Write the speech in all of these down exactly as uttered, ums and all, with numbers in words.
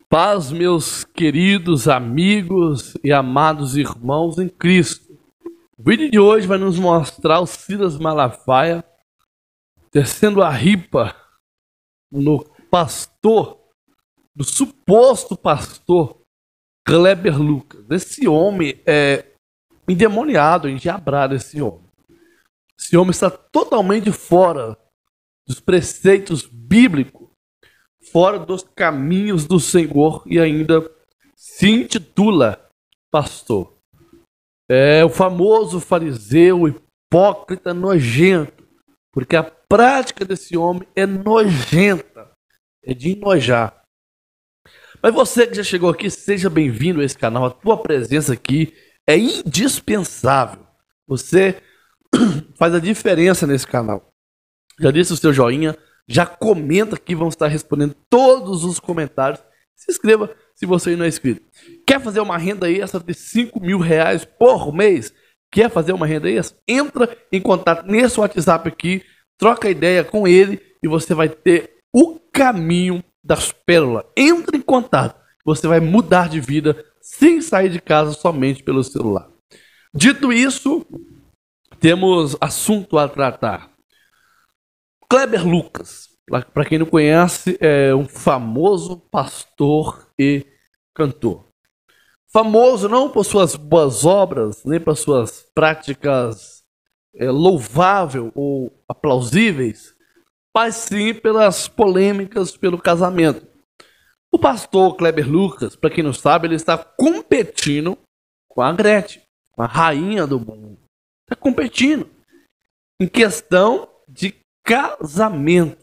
Paz, meus queridos amigos e amados irmãos em Cristo. O vídeo de hoje vai nos mostrar o Silas Malafaia descendo a ripa no pastor, do suposto pastor Kleber Lucas. Esse homem é endemoniado, endiabrado esse homem. Esse homem está totalmente fora dos preceitos bíblicos, fora dos caminhos do Senhor e ainda se intitula pastor. É o famoso fariseu, hipócrita, nojento, porque a prática desse homem é nojenta, é de enojar. Mas você que já chegou aqui, seja bem-vindo a esse canal. A tua presença aqui é indispensável. Você faz a diferença nesse canal. Já disse o seu joinha, já comenta aqui, vamos estar respondendo todos os comentários. Se inscreva se você não é inscrito. Quer fazer uma renda extra de cinco mil reais por mês? Quer fazer uma renda extra? Entra em contato nesse WhatsApp aqui, troca ideia com ele e você vai ter o caminho das pérolas. Entre em contato, você vai mudar de vida sem sair de casa somente pelo celular. Dito isso, temos assunto a tratar. Kleber Lucas, para quem não conhece, é um famoso pastor e cantor. Famoso não por suas boas obras, nem por suas práticas é, louváveis ou aplausíveis, mas sim pelas polêmicas pelo casamento. O pastor Kleber Lucas, para quem não sabe, ele está competindo com a Gretchen, com a rainha do mundo. Está competindo em questão de casamento.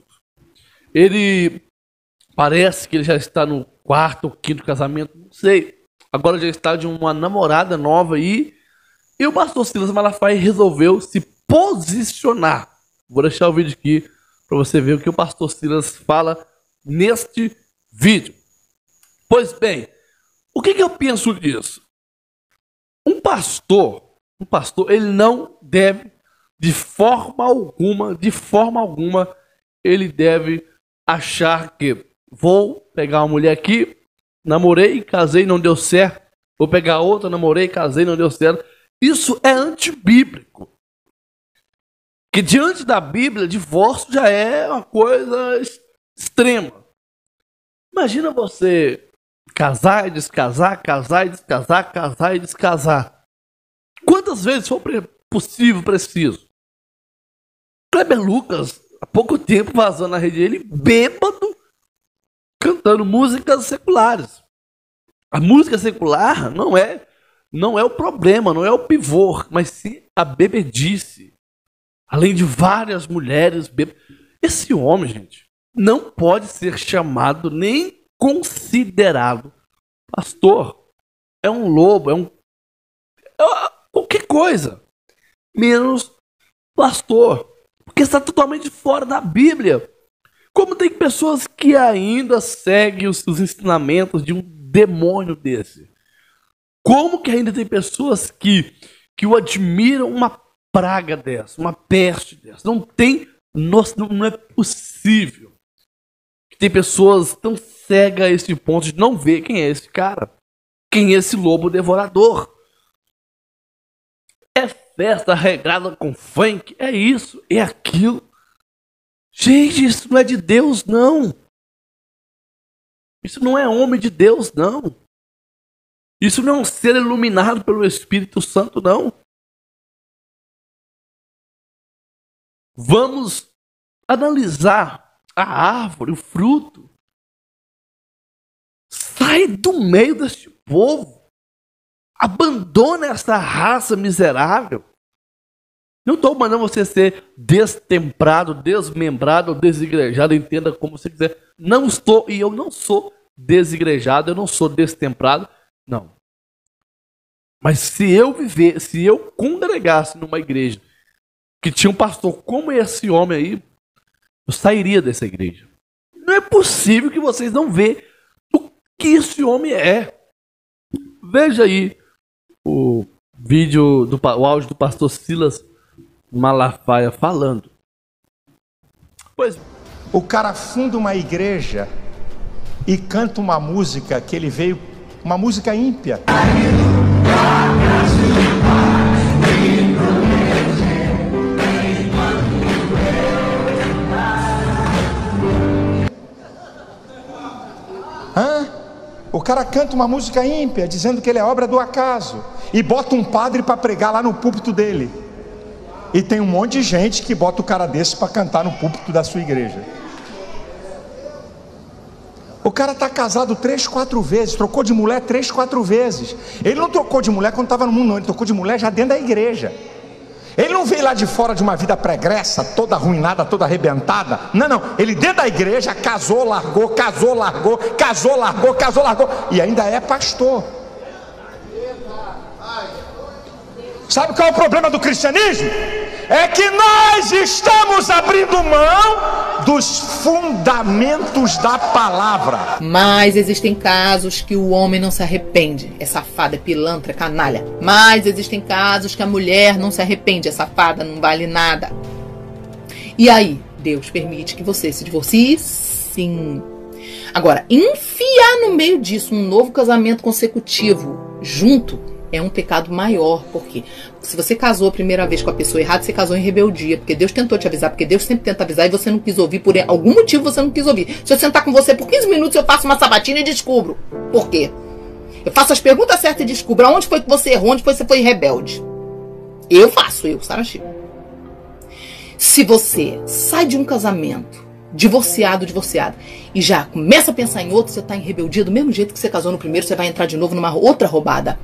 Ele parece que ele já está no quarto ou quinto casamento, não sei. Agora já está de uma namorada nova aí. E o pastor Silas Malafaia resolveu se posicionar. Vou deixar o vídeo aqui para você ver o que o pastor Silas fala neste vídeo. Pois bem, o que, que eu penso disso? Um pastor, um pastor, ele não deve de forma alguma, de forma alguma, ele deve achar que vou pegar uma mulher aqui, namorei, casei, não deu certo. Vou pegar outra, namorei, casei, não deu certo. Isso é antibíblico. Que diante da Bíblia, divórcio já é uma coisa extrema. Imagina você casar e descasar, casar e descasar, casar e descasar. Quantas vezes for possível, preciso? Kleber Lucas, há pouco tempo, vazou na rede dele, bêbado, cantando músicas seculares. A música secular não é, não é o problema, não é o pivô, mas sim a bebedice. Além de várias mulheres bêbadas. Esse homem, gente, não pode ser chamado nem considerado pastor. É um lobo, é um... É qualquer coisa. Menos pastor. Porque está totalmente fora da Bíblia. Como tem pessoas que ainda seguem os, os ensinamentos de um demônio desse? Como que ainda tem pessoas que, que o admiram uma praga dessa, uma peste dessa? Não tem, não, não é possível que tem pessoas tão cegas a esse ponto de não ver quem é esse cara. Quem é esse lobo devorador? É festa regrada com funk, é isso, é aquilo. Gente, isso não é de Deus, não. Isso não é homem de Deus, não. Isso não é um ser iluminado pelo Espírito Santo, não. Vamos analisar a árvore, o fruto. Sai do meio deste povo. Abandona essa raça miserável. Não estou mandando você ser destemprado, desmembrado ou desigrejado. Entenda como você quiser. Não estou, e eu não sou desigrejado, eu não sou destemprado. Não. Mas se eu viver, se eu congregasse numa igreja que tinha um pastor como esse homem aí, eu sairia dessa igreja. Não é possível que vocês não vejam o que esse homem é. Veja aí o vídeo, do, o áudio do pastor Silas Malafaia falando. Pois o cara funda uma igreja e canta uma música que ele veio, uma música ímpia. Hã? O cara canta uma música ímpia, dizendo que ele é obra do acaso, e bota um padre para pregar lá no púlpito dele. E tem um monte de gente que bota o cara desse para cantar no púlpito da sua igreja. O cara está casado três, quatro vezes, trocou de mulher três, quatro vezes. Ele não trocou de mulher quando estava no mundo, não. Ele trocou de mulher já dentro da igreja. Ele não veio lá de fora de uma vida pregressa, toda arruinada, toda arrebentada. Não, não. Ele dentro da igreja casou, largou, casou, largou, casou, largou, casou, largou. E ainda é pastor. Sabe qual é o problema do cristianismo? É que nós estamos abrindo mão dos fundamentos da palavra. Mas existem casos que o homem não se arrepende, é safado, é pilantra, é canalha. Mas existem casos que a mulher não se arrepende, é safada, não vale nada. E aí, Deus permite que você se divorcie? Sim. Agora, enfiar no meio disso um novo casamento consecutivo junto é um pecado maior. Por quê? Porque se você casou a primeira vez com a pessoa errada, você casou em rebeldia, porque Deus tentou te avisar, porque Deus sempre tenta avisar e você não quis ouvir, por algum motivo você não quis ouvir. Se eu sentar com você por quinze minutos, eu faço uma sabatina e descubro. Por quê? Eu faço as perguntas certas e descubro aonde foi que você errou, onde foi que você foi rebelde. Eu faço, eu, Sara Chico. Se você sai de um casamento, divorciado, divorciado, e já começa a pensar em outro, você está em rebeldia, do mesmo jeito que você casou no primeiro, você vai entrar de novo numa outra roubada.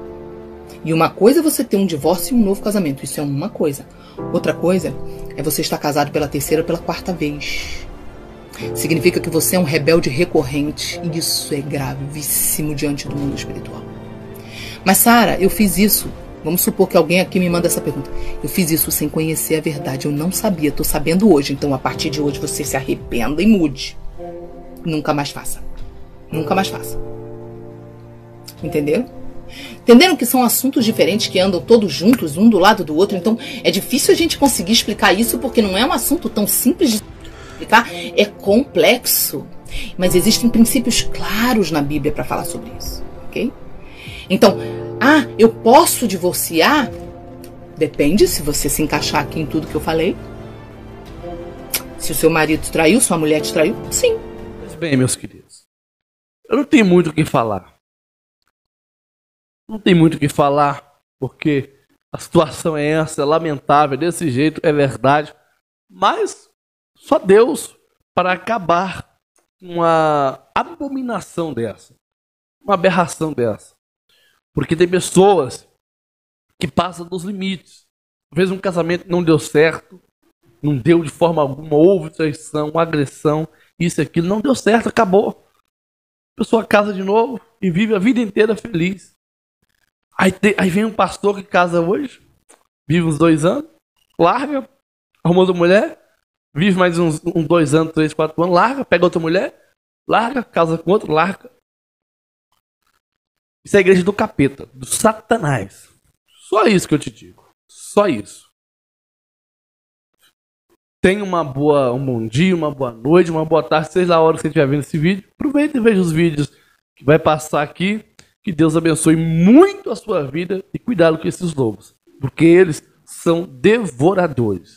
E uma coisa é você ter um divórcio e um novo casamento. Isso é uma coisa. Outra coisa é você estar casado pela terceira ou pela quarta vez. Significa que você é um rebelde recorrente. E isso é gravíssimo diante do mundo espiritual. Mas, Sara, eu fiz isso. Vamos supor que alguém aqui me manda essa pergunta. Eu fiz isso sem conhecer a verdade. Eu não sabia. Estou sabendo hoje. Então, a partir de hoje, você se arrependa e mude. Nunca mais faça. Nunca mais faça. Entenderam? Entenderam que são assuntos diferentes que andam todos juntos, um do lado do outro? Então é difícil a gente conseguir explicar isso, porque não é um assunto tão simples de explicar, é complexo. Mas existem princípios claros na Bíblia para falar sobre isso, ok? Então, ah, eu posso divorciar? Depende, se você se encaixar aqui em tudo que eu falei. Se o seu marido te traiu, sua mulher te traiu, sim. Pois bem, meus queridos, eu não tenho muito o que falar. Não tem muito o que falar, porque a situação é essa, é lamentável, é desse jeito, é verdade. Mas só Deus para acabar uma abominação dessa, uma aberração dessa. Porque tem pessoas que passam dos limites. Às vezes um casamento não deu certo, não deu de forma alguma, houve traição, agressão, isso e aquilo, não deu certo, acabou. A pessoa casa de novo e vive a vida inteira feliz. Aí, te, aí vem um pastor que casa hoje, vive uns dois anos, larga, arruma outra mulher, vive mais uns, uns dois anos, três, quatro anos, larga, pega outra mulher, larga, casa com outra, larga. Isso é a igreja do capeta, do Satanás. Só isso que eu te digo. Só isso. Tenha uma boa, um bom dia, uma boa noite, uma boa tarde, seja a hora que você estiver vendo esse vídeo. Aproveita e veja os vídeos que vai passar aqui. Que Deus abençoe muito a sua vida e cuidado com esses lobos, porque eles são devoradores.